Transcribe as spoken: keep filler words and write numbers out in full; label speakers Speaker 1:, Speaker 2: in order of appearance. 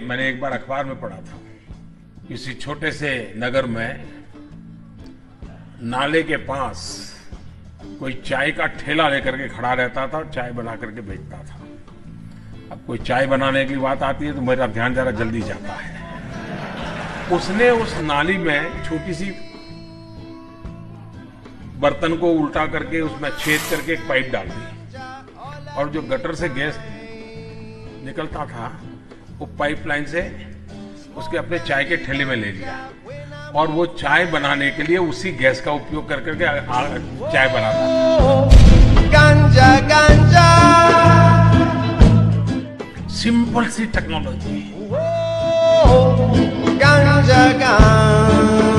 Speaker 1: मैंने एक बार अखबार में पढ़ा था, किसी छोटे से नगर में नाले के पास कोई चाय का ठेला लेकर के खड़ा रहता था और चाय बना करके बेचता था। अब कोई चाय बनाने की बात आती है तो मेरा ध्यान जरा जल्दी जाता है। उसने उस नाली में छोटी सी बर्तन को उल्टा करके उसमें छेद करके एक पाइप डाल दी और जो गटर से गैस निकलता था वो पाइपलाइन से उसके अपने चाय के ठेले में ले लिया और वो चाय बनाने के लिए उसी गैस का उपयोग कर करके चाय बनाता। गांजा गांजा सिंपल सी टेक्नोलॉजी। गांजा गांजा